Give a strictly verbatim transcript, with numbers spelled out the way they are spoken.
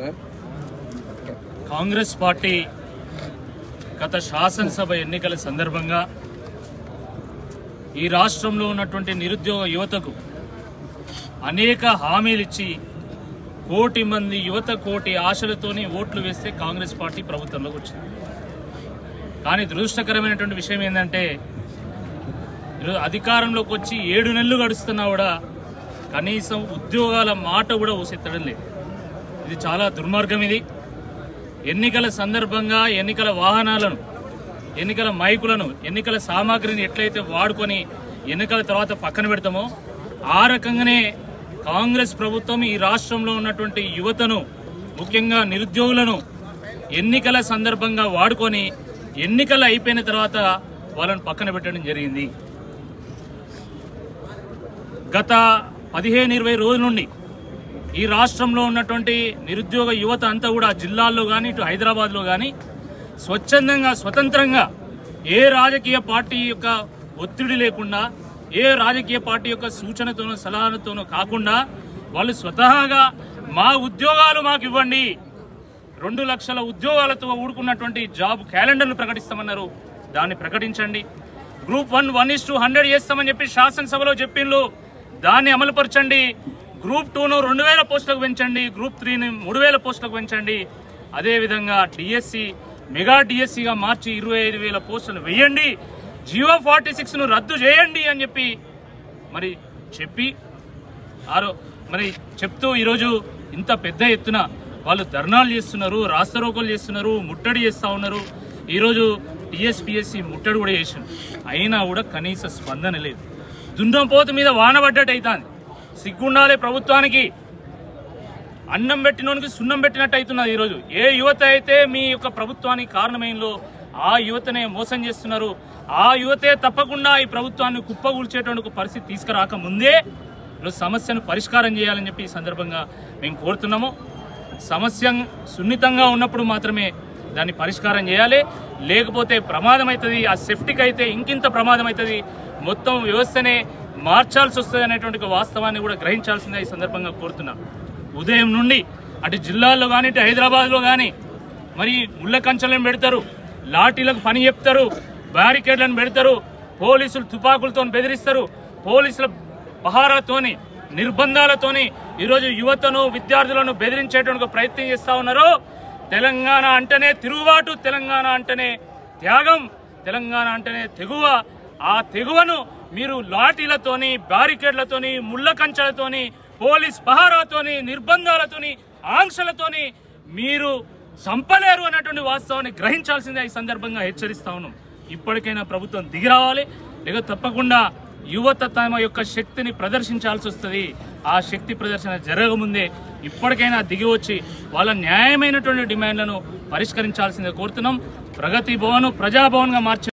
Congress party గత శాసనసభ ఎన్నికల సందర్భంగా ఈ రాష్ట్రంలో ఉన్నటువంటి నిరుద్యోగ యువతకు అనేక హామీలు ఇచ్చి కోటి మంది యువత కోటి ఆశలతోని ఓట్లు వేస్తే కాంగ్రెస్ పార్టీ ప్రభుత్వంలోకి వచ్చింది. కానీ దురదృష్టకరమైనటువంటి విషయం ఏంటంటే ఈరోజు అధికారంలోకి వచ్చి ఏడు నెలలు గడుస్తున్నా కూడా కనీసం ఉద్యోగాల మాట కూడా ఊసెత్తడం లేదు. ఇది చాలా దుర్మార్గం. ఇది ఎన్నికల సందర్భంగా ఎన్నికల వాహనాలను, ఎన్నికల మైకులను, ఎన్నికల సామాగ్రిని ఎట్లయితే వాడుకొని ఎన్నికల తర్వాత పక్కన పెడతామో ఆ రకంగానే కాంగ్రెస్ ప్రభుత్వం ఈ రాష్ట్రంలో ఉన్నటువంటి యువతను, ముఖ్యంగా నిరుద్యోగులను ఎన్నికల సందర్భంగా వాడుకొని ఎన్నికలు అయిపోయిన తర్వాత వాళ్ళను పక్కన పెట్టడం జరిగింది. గత పదిహేను ఇరవై రోజుల నుండి ఈ రాష్ట్రంలో ఉన్నటువంటి నిరుద్యోగ యువత అంతా కూడా జిల్లాల్లో కానీ ఇటు హైదరాబాద్లో కానీ స్వచ్ఛందంగా స్వతంత్రంగా ఏ రాజకీయ పార్టీ యొక్క ఒత్తిడి లేకుండా, ఏ రాజకీయ పార్టీ యొక్క సూచనతోనో సలహాలతోనో కాకుండా వాళ్ళు స్వతహాగా మా ఉద్యోగాలు మాకు ఇవ్వండి, రెండు లక్షల ఉద్యోగాలతో ఊడుకున్నటువంటి జాబ్ క్యాలెండర్ను ప్రకటిస్తామన్నారు. దాన్ని ప్రకటించండి. Group one one is two hundred చేస్తామని చెప్పి శాసనసభలో చెప్పిండ్రు, దాన్ని అమలుపరచండి. గ్రూప్ టూను రెండు వేల పోస్టులకు పెంచండి, గ్రూప్ త్రీని మూడు వేల పోస్టులకు పెంచండి. అదేవిధంగా డిఎస్సి మెగా డిఎస్సిగా మార్చి ఇరవై ఐదు వేల పోస్టులు వేయండి, జియో ఫార్టీ సిక్స్ ను రద్దు చేయండి అని చెప్పి మరి చెప్పి ఆరో మరి చెప్తూ ఈరోజు ఇంత పెద్ద ఎత్తున వాళ్ళు ధర్నాలు చేస్తున్నారు, రాస్తారోకోలు చేస్తున్నారు, ముట్టడి చేస్తూ ఉన్నారు. ఈరోజు టీఎస్పీఎస్సీ ముట్టడి కూడా చేసింది, అయినా కూడా కనీస స్పందన లేదు. దుండంపోతు మీద వానబడ్డట్టు అవుతుంది. సిగ్గుండాలే ప్రభుత్వానికి. అన్నం పెట్టినోనికి సున్నం పెట్టినట్టు అవుతున్నది. ఈరోజు ఏ యువత అయితే మీ యొక్క ప్రభుత్వానికి కారణమైందో ఆ యువతనే మోసం చేస్తున్నారు. ఆ యువతే తప్పకుండా ఈ ప్రభుత్వాన్ని కుప్పగూల్చేటువంటి పరిస్థితి తీసుకురాక ముందే ఈరోజు సమస్యను పరిష్కారం చేయాలని చెప్పి ఈ సందర్భంగా మేము కోరుతున్నాము. సమస్య సున్నితంగా ఉన్నప్పుడు మాత్రమే దాన్ని పరిష్కారం చేయాలి, లేకపోతే ప్రమాదం అవుతుంది. ఆ సేఫ్టీకి అయితే ఇంకింత ప్రమాదం అవుతుంది, మొత్తం వ్యవస్థనే మార్చాల్సి వస్తుంది అనేటువంటి వాస్తవాన్ని కూడా గ్రహించాల్సిందే ఈ సందర్భంగా కోరుతున్నాం. ఉదయం నుండి అటు జిల్లాల్లో కానీ ఇటు హైదరాబాద్లో కానీ మరి ముళ్ళ కంచెలను పెడతారు, లాఠీలకు పని చెప్తారు, బ్యారికేడ్లను పెడతారు, పోలీసులు తుపాకులతో బెదిరిస్తారు, పోలీసుల పహారాతోని నిర్బంధాలతోని ఈరోజు యువతను విద్యార్థులను బెదిరించేటువంటి ప్రయత్నం చేస్తూ ఉన్నారు. తెలంగాణ అంటేనే తిరుగుబాటు, తెలంగాణ అంటేనే త్యాగం, తెలంగాణ అంటేనే తెగువ. ఆ తెగువను మీరు లాఠీలతోని, బ్యారికేడ్లతోని, ముళ్ళ కంచెలతోని, పోలీస్ పహారాతోని, నిర్బంధాలతోని, ఆంక్షలతోని మీరు చంపలేరు అన్నటువంటి వాస్తవాన్ని గ్రహించాల్సిందే ఈ సందర్భంగా హెచ్చరిస్తా ఉన్నాం. ఇప్పటికైనా ప్రభుత్వం దిగి రావాలి, లేక తప్పకుండా యువత తమ యొక్క శక్తిని ప్రదర్శించాల్సి వస్తుంది. ఆ శక్తి ప్రదర్శన జరగముందే ఇప్పటికైనా దిగి వచ్చి వాళ్ళ న్యాయమైనటువంటి డిమాండ్లను పరిష్కరించాల్సిందే కోరుతున్నాం. ప్రగతి భవన్ ప్రజాభవన్గా మార్చే